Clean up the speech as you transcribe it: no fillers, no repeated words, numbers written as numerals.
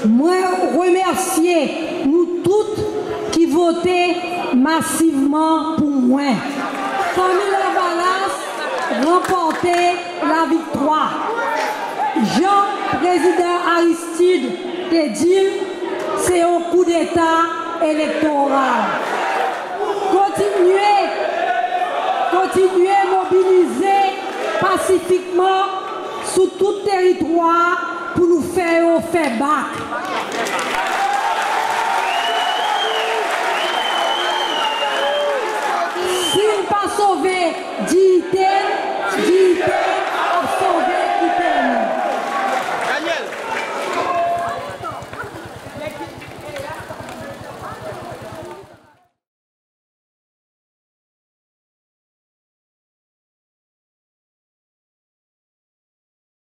Moi, remercier nous toutes qui votaient massivement pour moi. Famille Lavalas remporter la victoire. Jean, président Aristide, te dit, c'est un coup d'État électoral. Continuez à mobiliser pacifiquement sur tout territoire pour nous faire bac. Si on pas sauvé, dites